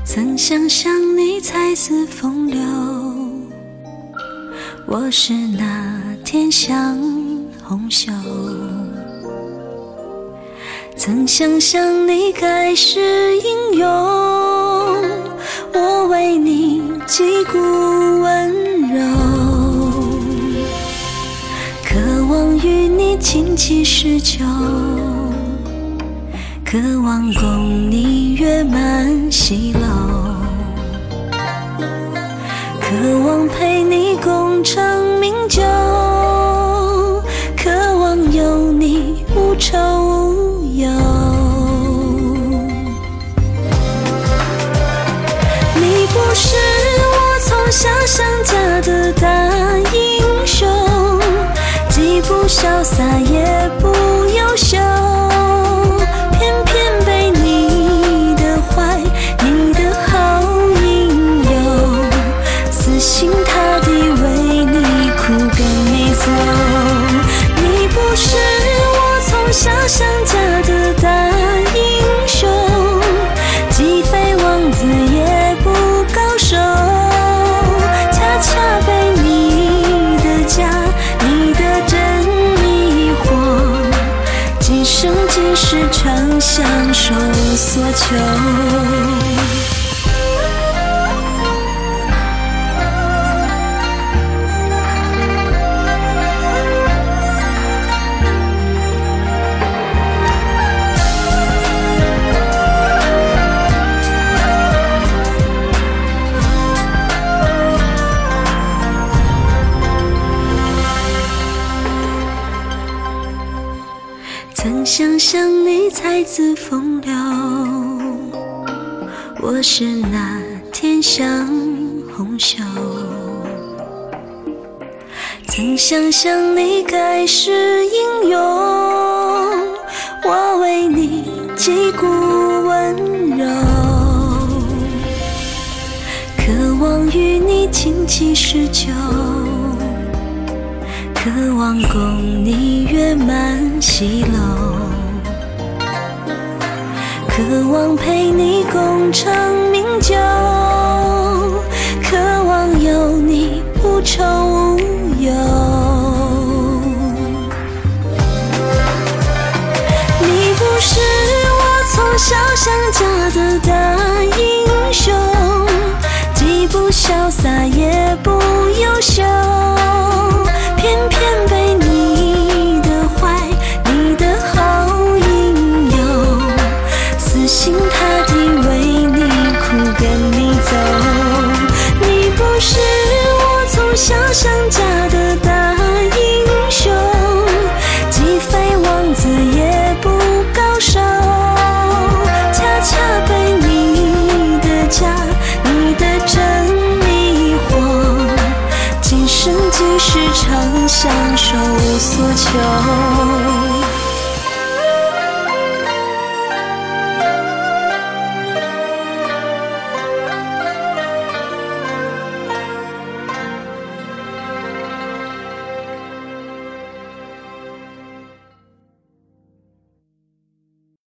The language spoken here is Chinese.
曾想象你才似风流，我是那天像红袖。曾想象你该是英勇，我为你击鼓温柔，渴望与你倾其诗酒，渴望共你月满西楼，渴望陪你共尝名酒，渴望有你无愁无忧。你不是我从小想嫁的大英雄，既不潇洒也不优秀，偏偏被你的坏，你的好引诱，死心塌地为你哭跟你走。你不是我从小想嫁的大英雄，既非王子也不高手，恰恰被你的假，你的真迷惑，今生今世常相守所求。曾想象你才自风流，我是那天像红袖。曾想象你该是英勇，我为你击鼓温柔，渴望与你倾其诗酒，渴望共你月满西楼，渴望陪你共尝名酒，渴望有你无愁无忧。你不是我从小想嫁的大英雄，既不潇洒也不优秀，偏偏被你的坏，你的好引诱，死心塌地为你哭跟你走。你不是我从小想嫁的大英雄，既非王子也不高手，恰恰被你的假，你的真迷惑，今生今世常相守所求。